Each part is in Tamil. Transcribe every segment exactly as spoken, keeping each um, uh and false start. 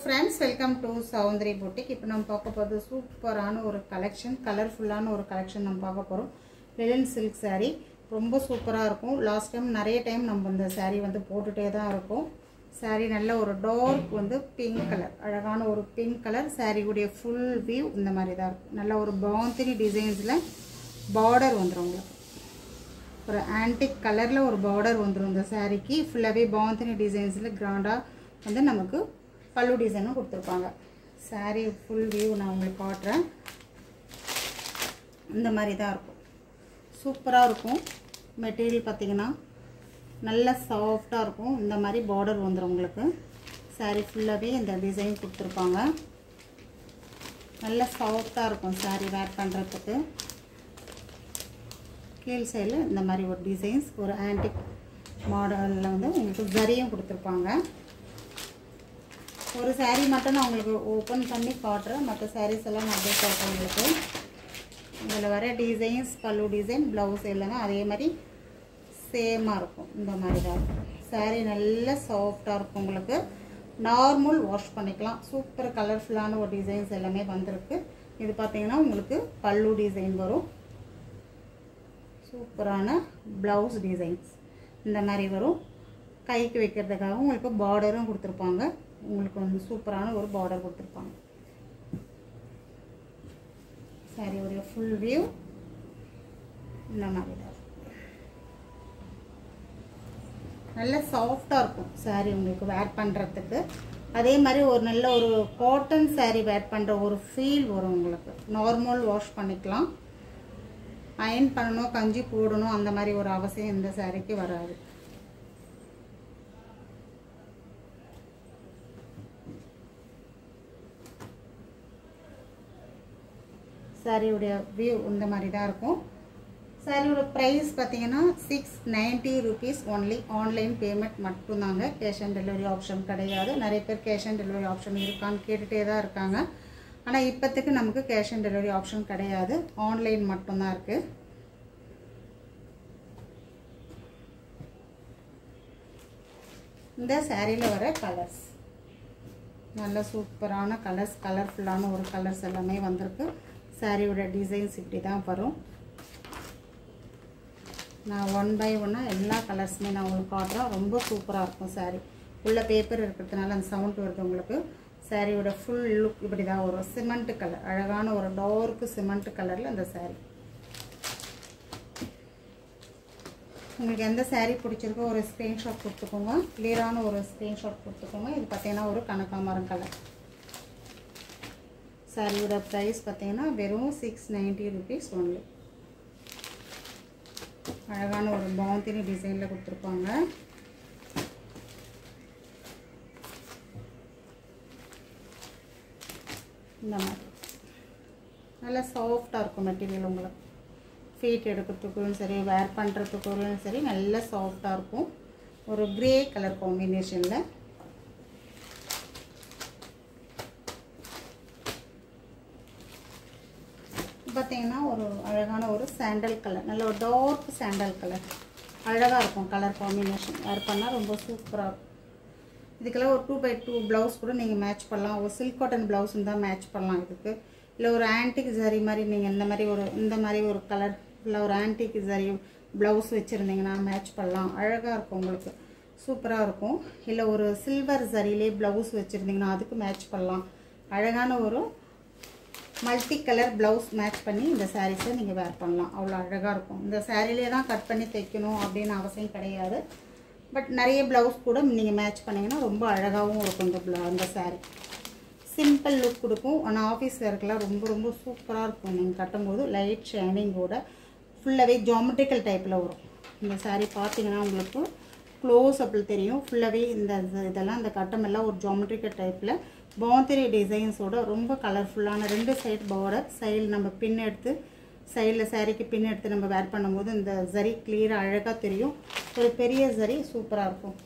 friends, welcome to Soundri Boutique. இப்போ நம்ம பார்க்க போறது சூப்பரான ஒரு கலெக்ஷன், கலர்ஃபுல்லான ஒரு கலெக்ஷன் நம்ம பார்க்க போறோம். லிலன் சில்க் saree ரொம்ப சூப்பரா இருக்கும். லாஸ்ட் டைம் நிறைய டைம் நம்ம இந்த saree வந்து போட்டுட்டே தான் இருக்கோம். saree நல்ல ஒரு டார்க் வந்து பிங்க் கலர், அழகான ஒரு பிங்க் கலர். saree உடைய full view இந்த மாதிரி தான் இருக்கும். நல்ல ஒரு பாந்தினி டிசைன்ஸ்ல பார்டர் வந்துரும். உங்களுக்கு ஒரு ஆன்டிக் கலர்ல ஒரு பார்டர் வந்துரும். இந்த சாரிக்கு ஃபுல்லாவே பாந்தினி டிசைன்ஸ்ல கிராண்டா வந்து நமக்கு பல்லு டிசைனும் கொடுத்துருப்பாங்க. சாரி ஃபுல் வியூ நான் உங்களுக்கு காட்டுறேன். இந்த மாதிரி தான் இருக்கும். சூப்பராக இருக்கும். மெட்டீரியல் பார்த்தீங்கன்னா நல்ல சாஃப்டாக இருக்கும். இந்த மாதிரி பார்டர் வந்துடும் உங்களுக்கு. சாரி ஃபுல்லாகவே இந்த டிசைன் கொடுத்துருப்பாங்க. நல்ல சாஃப்டாக இருக்கும் சாரி வேர் பண்ணுறதுக்கு. கீழ் சைடில் இந்த மாதிரி ஒரு டிசைன்ஸ், ஒரு ஆன்டிக் மாடலில் வந்து உங்களுக்கு ஜரியும் கொடுத்துருப்பாங்க. ஒரு சாரீ மட்டும் நான் உங்களுக்கு ஓப்பன் பண்ணி காட்டுறேன். மற்ற சாரீஸ் எல்லாம் நான் அப்படியே காட்டுறேன் உங்களுக்கு. இதில் வர டிசைன்ஸ், பல்லு டிசைன், ப்ளவுஸ் எல்லாமே அதே மாதிரி சேமாக இருக்கும். இந்த மாதிரி தான் இருக்கும். சாரீ நல்ல சாஃப்டாக இருக்கும். உங்களுக்கு நார்மல் வாஷ் பண்ணிக்கலாம். சூப்பர் கலர்ஃபுல்லான ஒரு டிசைன்ஸ் எல்லாமே வந்திருக்கு. இது பார்த்தீங்கன்னா உங்களுக்கு பல்லு டிசைன் வரும். சூப்பரான ப்ளவுஸ் டிசைன்ஸ் இந்த மாதிரி வரும். கைக்கு வைக்கிறதுக்காக உங்களுக்கு பார்டரும் கொடுத்துருப்பாங்க. உங்களுக்கு வந்து சூப்பரான ஒரு பார்டர் கொடுத்துருப்பாங்க. சாரி ஒரு ஃபுல் வியூ இந்த மாதிரி தான். நல்ல சாஃப்டாக இருக்கும் சாரி உங்களுக்கு வேர் பண்ணுறதுக்கு. அதே மாதிரி ஒரு நல்ல ஒரு காட்டன் சாரி வேர் பண்ணுற ஒரு ஃபீல் வரும் உங்களுக்கு. நார்மல் வாஷ் பண்ணிக்கலாம். அயன் பண்ணணும், கஞ்சி போடணும் அந்த மாதிரி ஒரு அவசியம் இந்த சாரிக்கு வராது. சாரியுடைய வியூ இந்த மாதிரி தான் இருக்கும். சாரியோட ப்ரைஸ் பார்த்தீங்கன்னா six ninety rupees only. Online payment மட்டும்தாங்க. கேஷ் ஆன் டெலிவரி ஆப்ஷன் கிடையாது. நிறைய பேர் கேஷ் ஆன் டெலிவரி ஆப்ஷன் இருக்கான்னு கேட்டுகிட்டே தான் இருக்காங்க. ஆனால் இப்போத்துக்கு நமக்கு கேஷ் ஆன் டெலிவரி ஆப்ஷன் கிடையாது. ஆன்லைன் மட்டும்தான் இருக்குது. இந்த சாரியில் வர கலர்ஸ் நல்ல சூப்பரான கலர்ஸ், கலர்ஃபுல்லான ஒரு கலர்ஸ் எல்லாமே வந்திருக்கு. சாரியோட டிசைன்ஸ் இப்படி தான் வரும். நான் ஒன் பை ஒன்னாக எல்லா கலர்ஸுமே நான் உங்களுக்கு காட்டுறேன். ரொம்ப சூப்பராக இருக்கும் சாரி. உள்ள பேப்பர் இருக்கிறதுனால அந்த சவுண்ட் வருது உங்களுக்கு. சாரியோட ஃபுல் லுக் இப்படி தான் வரும். சிமெண்ட் கலர், அழகான ஒரு டார்க் சிமெண்ட் கலரில் அந்த சாரி. உங்களுக்கு எந்த சாரீ பிடிச்சிருக்கோ ஒரு ஸ்க்ரீன்ஷாட் கொடுத்துக்கோங்க. கிளியரான ஒரு ஸ்க்ரீன்ஷாட் கொடுத்துக்கோங்க. இது பார்த்தீங்கன்னா ஒரு கனகாமரம் கலர். சாரியோட ப்ரைஸ் பார்த்தீங்கன்னா வெறும் சிக்ஸ் நைன்ட்டி ருபீஸ் ஒன்லி. அழகான ஒரு பாந்தினி டிசைனில் கொடுத்துருப்பாங்க. இந்த மாதிரி நல்லா சாஃப்டாக இருக்கும் மெட்டீரியல். உங்களுக்கு ஃபீட் எடுக்கிறதுக்கும் சரி, வேர் பண்ணுறதுக்கும் சரி நல்ல சாஃப்டாக இருக்கும். ஒரு கிரே கலர் காம்பினேஷனில் பார்த்தீங்கன்னா ஒரு அழகான ஒரு சாண்டல் கலர், நல்ல ஒரு டார்க் சாண்டல் கலர் அழகாக இருக்கும். கலர் காம்பினேஷன் வேர் பண்ணால் ரொம்ப சூப்பராக இருக்கும். இதுக்கெல்லாம் ஒரு டூ பை டூ ப்ளவுஸ் கூட நீங்கள் மேட்ச் பண்ணலாம். ஒரு சில்க் காட்டன் ப்ளவுஸ் தான் மேட்ச் பண்ணலாம் இதுக்கு. இல்லை ஒரு ஆன்டிக் ஜரி மாதிரி நீங்கள் இந்த மாதிரி ஒரு இந்த மாதிரி ஒரு கலர் இல்லை ஒரு ஆன்டிக் ஜரி ப்ளவுஸ் வச்சுருந்தீங்கன்னா மேட்ச் பண்ணலாம். அழகாக இருக்கும் உங்களுக்கு. சூப்பராக இருக்கும். இல்லை ஒரு சில்வர் ஜரியிலே ப்ளவுஸ் வச்சுருந்தீங்கன்னா அதுக்கு மேட்ச் பண்ணலாம். அழகான ஒரு மல்டி கலர் ப்ளவுஸ் மேட்ச் பண்ணி இந்த சாரீஸை நீங்கள் வேர் பண்ணலாம். அவ்வளோ அழகாக இருக்கும். இந்த சாரிலே தான் கட் பண்ணி தைக்கணும் அப்படின்னு அவசியம் கிடையாது. பட் நிறைய ப்ளவுஸ் கூட நீங்கள் மேட்ச் பண்ணிங்கன்னா ரொம்ப அழகாகவும் இருக்கும். இந்த ப்ள அந்த சாரீ சிம்பிள் லுக் கொடுக்கும். ஆனால் ஆஃபீஸ் வேர்க்கெலாம் ரொம்ப ரொம்ப சூப்பராக இருக்கும். நீங்கள் கட்டும்போது லைட் ஷைனிங்கோட ஃபுல்லாகவே ஜாமெட்ரிக்கல் டைப்பில் வரும். இந்த சாரீ பார்த்தீங்கன்னா உங்களுக்கு க்ளோஸ் அப்பில் தெரியும். ஃபுல்லாகவே இந்த இதெல்லாம் இந்த கட்டமெல்லாம் ஒரு ஜாமெட்ரிக்கல் டைப்பில் பாந்தினி டிசைன்ஸோட ரொம்ப கலர்ஃபுல்லான ரெண்டு சைடு பார்டர். சைடில் நம்ம பின் எடுத்து சைடில் சாரீக்கு பின் எடுத்து நம்ம வேர் பண்ணும்போது இந்த ஜரி கிளியராக அழகாக தெரியும். ஒரு பெரிய ஜரி சூப்பராக இருக்கும்.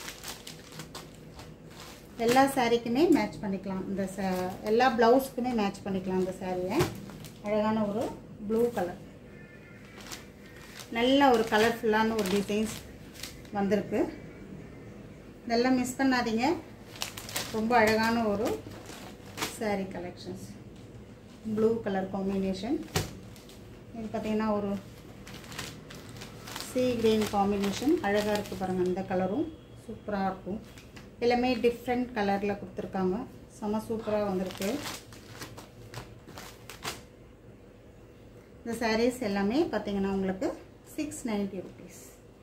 எல்லா சாரீக்குமே மேட்ச் பண்ணிக்கலாம். இந்த எல்லா ப்ளவுஸுக்குமே மேட்ச் பண்ணிக்கலாம். இந்த சாரியை அழகான ஒரு ப்ளூ கலர், நல்ல ஒரு கலர்ஃபுல்லான ஒரு டிசைன்ஸ் வந்திருக்கு. இதெல்லாம் மிஸ் பண்ணாதீங்க. ரொம்ப அழகான ஒரு saree collections. Blue color combination. இது பார்த்தீங்கன்னா ஒரு sea green combination. அழகாக இருக்குது பாருங்கள், இந்த கலரும் சூப்பராக இருக்கும். எல்லாமே டிஃப்ரெண்ட் கலரில் கொடுத்துருக்காங்க, செம்ம சூப்பராக வந்திருக்கு. இந்த sarees எல்லாமே பார்த்தீங்கன்னா உங்களுக்கு சிக்ஸ் நைன்ட்டி ருபீஸ்.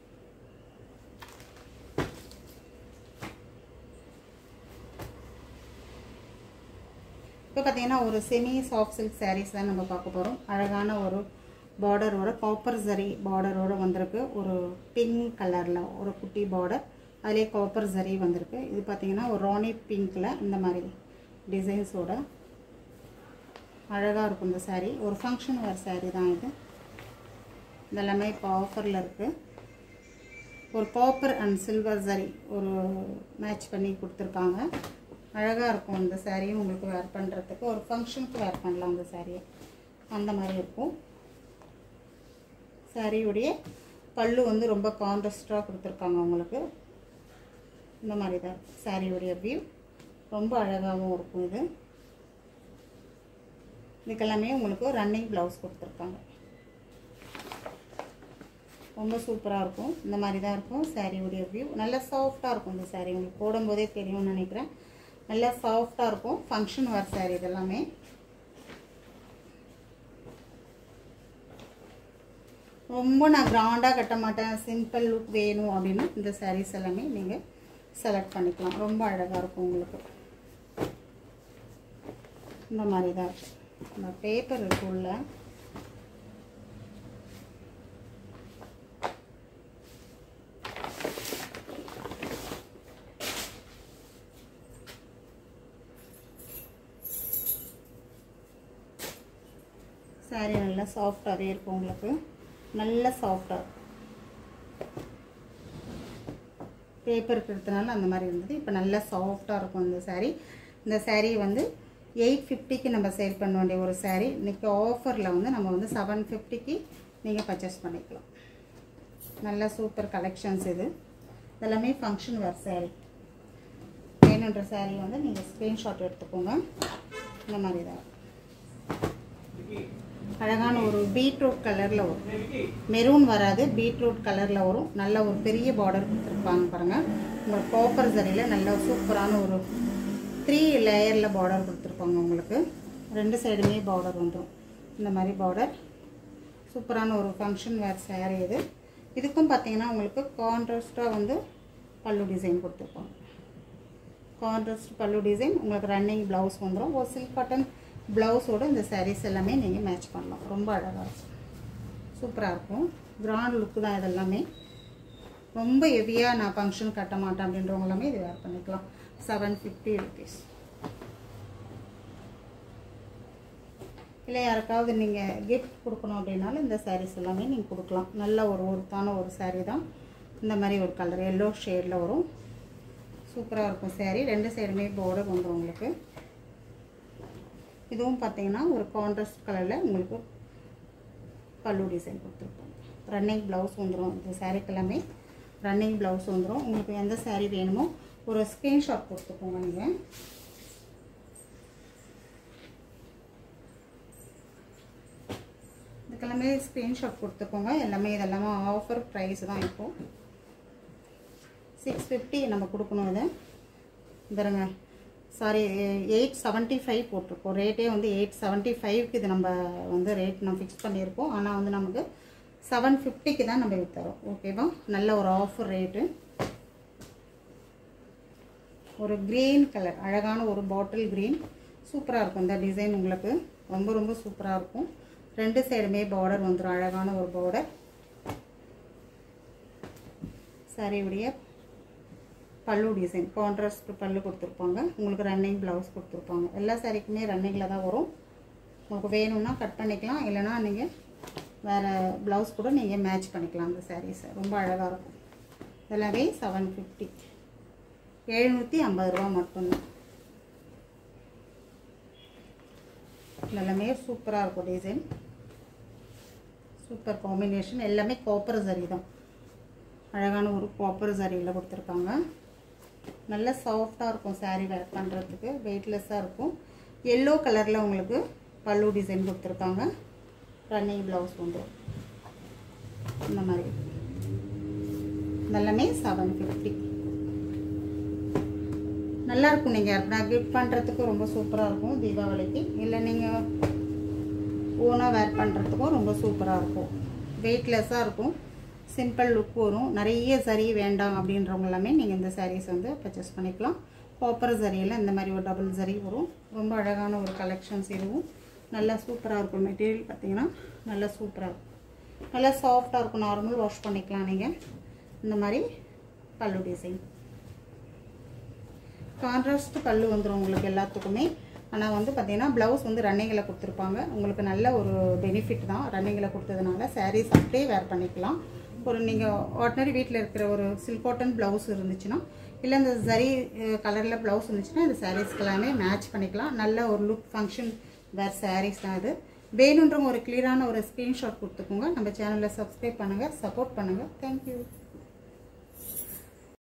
இப்போ பார்த்தீங்கன்னா ஒரு செமி சாஃப்ட் சில்க் sarees தான் நம்ம பார்க்க போகிறோம். அழகான ஒரு பார்டரோட காப்பர் ஜரி பார்டரோட வந்திருக்கு. ஒரு பிங்க் கலரில் ஒரு குட்டி பார்டர், அதிலே காப்பர் ஜரி வந்திருக்கு. இது பார்த்தீங்கன்னா ஒரு ராணி பிங்க்கில் இந்த மாதிரி டிசைன்ஸோட அழகாக இருக்கும் இந்த saree. ஒரு ஃபங்க்ஷன் வேர் saree தான் இது. இதெல்லாமே இப்போ ஆஃபரில் இருக்குது. ஒரு காப்பர் அண்ட் சில்வர் ஜரி ஒரு மேட்ச் பண்ணி கொடுத்துருக்காங்க. அழகாக இருக்கும் இந்த சாரியும். உங்களுக்கு வேர் பண்ணுறதுக்கு ஒரு ஃபங்க்ஷனுக்கு வேர் பண்ணலாம் இந்த சாரியை, அந்த மாதிரி இருக்கும். சாரியுடைய பல்லு வந்து ரொம்ப கான்ட்ராஸ்டாக கொடுத்துருக்காங்க உங்களுக்கு. இந்த மாதிரி தான் சாரியுடைய வியூ, ரொம்ப அழகாகவும் இருக்கும். இது இதுக்கெல்லாமே உங்களுக்கு ரன்னிங் ப்ளவுஸ் கொடுத்துருக்காங்க. ரொம்ப சூப்பராக இருக்கும். இந்த மாதிரி தான் இருக்கும் சாரியுடைய வியூ. நல்லா சாஃப்டாக இருக்கும் இந்த சாரீ. உங்களுக்கு போடும்போதே தெரியும்னு நினைக்கிறேன். நல்லா சாஃப்டாக இருக்கும். ஃபங்க்ஷன் வேர் சாரீ இதெல்லாமே. ரொம்ப நான் கிராண்டாக கட்ட மாட்டேன், சிம்பிள் லுக் வேணும் அப்படின்னா இந்த சாரீஸ் எல்லாமே நீங்கள் செலக்ட் பண்ணிக்கலாம். ரொம்ப அழகாக இருக்கும் உங்களுக்கு. இந்த மாதிரி தான் இருக்கும். இந்த பேப்பர் இருக்குள்ள சாரீ நல்லா சாஃப்டாகவே இருக்கும் உங்களுக்கு. நல்ல சாஃப்டாக பேப்பருக்கு எடுத்தனால அந்த மாதிரி இருந்தது. இப்போ நல்லா சாஃப்டாக இருக்கும் இந்த சாரீ. இந்த சாரீ வந்து எயிட் ஃபிஃப்டிக்கு நம்ம சேல் பண்ண வேண்டிய ஒரு சாரீ இன்றைக்கி ஆஃபரில் வந்து நம்ம வந்து செவன் ஃபிஃப்டிக்கு நீங்கள் பர்ச்சேஸ் பண்ணிக்கலாம். நல்ல சூப்பர் கலெக்ஷன்ஸ் இது. இதெல்லாமே ஃபங்க்ஷன் வேர் சாரீ. வேணுன்ற சாரீ வந்து நீங்கள் ஸ்க்ரீன்ஷாட் எடுத்துக்கோங்க. இந்த மாதிரி தான் அழகான ஒரு பீட்ரூட் கலரில் வரும். மெரூன் வராது, பீட்ரூட் கலரில் வரும். நல்ல ஒரு பெரிய பார்டர் கொடுத்துருப்பாங்க பாருங்கள். உங்களுக்கு காப்பர் சரியில் நல்ல சூப்பரான ஒரு த்ரீ லேயரில் பார்டர் கொடுத்துருப்பாங்க உங்களுக்கு. ரெண்டு சைடுமே பார்டர் வந்துடும். இந்த மாதிரி பார்டர் சூப்பரான ஒரு ஃபங்க்ஷன் வேர் சாரீ இது. இதுக்கும் பார்த்தீங்கன்னா உங்களுக்கு கான்ட்ராஸ்டாக வந்து பல்லு டிசைன் கொடுத்துருப்பாங்க. கான்ட்ராஸ்ட் பல்லு டிசைன். உங்களுக்கு ரன்னிங் ப்ளவுஸ் வந்துடும். ஒரு சில்க் காட்டன் ப்ளவுஸோடு இந்த சாரீஸ் எல்லாமே நீங்கள் மேட்ச் பண்ணலாம். ரொம்ப அழகாக இருக்கும், சூப்பராக இருக்கும். கிராண்ட் லுக்கு தான் இதெல்லாமே. ரொம்ப ஹெவியாக நான் ஃபங்க்ஷன் கட்ட மாட்டேன் அப்படின்றவங்க எல்லாமே இது வேர் பண்ணிக்கலாம். Seven fifty rupees. இல்லை யாருக்காவது நீங்கள் கிஃப்ட் கொடுக்கணும் அப்படின்னாலும் இந்த சாரீஸ் எல்லாமே நீங்கள் கொடுக்கலாம். நல்ல ஒரு ஒருத்தான ஒரு சாரீ தான். இந்த மாதிரி ஒரு கலர் எல்லோ ஷேடில் வரும். சூப்பராக இருக்கும் சாரீ. ரெண்டு சைடுமே பார்டர் வந்துடும் உங்களுக்கு. இதுவும் பார்த்தீங்கன்னா ஒரு கான்ட்ராஸ்ட் கலரில் உங்களுக்கு பல்லு டிசைன் கொடுத்துருப்பாங்க. ரன்னிங் ப்ளவுஸ் வந்துடும். இந்த சாரீக்கு எல்லாமே ரன்னிங் ப்ளவுஸ் வந்துடும். உங்களுக்கு எந்த சாரீ வேணுமோ ஒரு ஸ்க்ரீன்ஷாட் கொடுத்துக்கோங்க. நீங்கள் இதுக்கெல்லாமே ஸ்க்ரீன்ஷாட் கொடுத்துக்கோங்க. எல்லாமே இதெல்லாமே ஆஃபர் ப்ரைஸ் தான். இப்போது சிக்ஸ் ஃபிஃப்டி நம்ம கொடுக்கணும். இதை தருங்க. சாரி, எயிட் செவன்ட்டி ஃபைவ் போட்டிருக்கோம். ரேட்டே வந்து எயிட் செவன்ட்டி ஃபைவ்க்கு இது நம்ம வந்து ரேட் நம்ம ஃபிக்ஸ் பண்ணியிருக்கோம். ஆனால் வந்து நமக்கு செவன் ஃபிஃப்டிக்கு தான் நம்ம விற்றுறோம். ஓகேவா? நல்ல ஒரு ஆஃபர் ரேட்டு. ஒரு க்ரீன் கலர், அழகான ஒரு பாட்டில் க்ரீன். சூப்பராக இருக்கும் இந்த டிசைன். உங்களுக்கு ரொம்ப ரொம்ப சூப்பராக இருக்கும். ரெண்டு சைடுமே பார்டர் வந்துடும். அழகான ஒரு பார்டர். சாரியுடைய பல்லு டிசைன் கான்ட்ராஸ்ட் பல்லு கொடுத்துருப்பாங்க. உங்களுக்கு ரன்னிங் ப்ளவுஸ் கொடுத்துருப்பாங்க. எல்லா சாரீக்குமே ரன்னிங்கில் தான் வரும். உங்களுக்கு வேணும்னா கட் பண்ணிக்கலாம், இல்லைனா நீங்கள் வேறு ப்ளவுஸ் கூட நீங்கள் மேட்ச் பண்ணிக்கலாம். அந்த சாரீஸை ரொம்ப அழகாக இருக்கும். இதெல்லாமே செவன் ஃபிஃப்டி, எழுநூற்றி ஐம்பது ரூபா மட்டும்தான். எல்லாமே சூப்பராக இருக்கும் டிசைன். Super combination. எல்லாமே காப்பர் சரி தான். அழகான ஒரு காப்பர் சரியில் கொடுத்துருக்காங்க. நல்ல சாஃப்டாக இருக்கும் saree வேர் பண்ணுறதுக்கு, வெயிட்லெஸ்ஸாக இருக்கும். எல்லோ கலரில் உங்களுக்கு பல்லு டிசைன் கொடுத்துருக்காங்க. ரன்னிங் ப்ளவுஸ் வந்து இந்த மாதிரி இதெல்லாமே செவன் ஃபிஃப்டி. நல்லாயிருக்கும். நீங்கள் யாருக்குனா கிஃப்ட் பண்ணுறதுக்கும் ரொம்ப சூப்பராக இருக்கும் தீபாவளிக்கு. இல்லை நீங்கள் ஓனாக வேர் பண்ணுறதுக்கும் ரொம்ப சூப்பராக இருக்கும். வெயிட்லெஸ்ஸாக இருக்கும், சிம்பிள் லுக் வரும். நிறைய சரி வேண்டாம் அப்படின்றவங்க எல்லாமே நீங்கள் இந்த சாரீஸ் வந்து பர்ச்சேஸ் பண்ணிக்கலாம். காப்பர் சரியில் இந்த மாதிரி ஒரு டபுள் சரி வரும். ரொம்ப அழகான ஒரு கலெக்ஷன்ஸ் இதுவும் நல்லா சூப்பராக இருக்கும். மெட்டீரியல் பார்த்தீங்கன்னா நல்லா சூப்பராக இருக்கும், நல்லா சாஃப்டாக இருக்கும். நார்மல் வாஷ் பண்ணிக்கலாம் நீங்கள். இந்த மாதிரி பல்லு டிசைன் கான்ட்ராஸ்ட் பல்லு வந்துடும் உங்களுக்கு எல்லாத்துக்குமே. ஆனால் வந்து பார்த்தீங்கன்னா ப்ளவுஸ் வந்து ரன்னிங்கில் கொடுத்துருப்பாங்க. உங்களுக்கு நல்ல ஒரு பெனிஃபிட் தான் ரன்னிங்கில் கொடுத்ததுனால. சாரீஸ் அப்படியே வேர் பண்ணிக்கலாம். ஒரு நீங்கள் ஆர்டினரி வீட்டில் இருக்கிற ஒரு சில்க் காட்டன் ப்ளவுஸ் இருந்துச்சுன்னா, இல்லை இந்த சரி கலரில் ப்ளவுஸ் இருந்துச்சுன்னா இந்த சாரீஸ்க்கு எல்லாமே மேட்ச் பண்ணிக்கலாம். நல்ல ஒரு லுக் ஃபங்க்ஷன் வேர் சாரீஸ் தான் இது. வேணுன்றவங்க ஒரு கிளியரான ஒரு ஸ்க்ரீன்ஷாட் கொடுத்துக்கோங்க. நம்ம சேனலில் சப்ஸ்கிரைப் பண்ணுங்கள், சப்போர்ட் பண்ணுங்கள். தேங்க்யூ.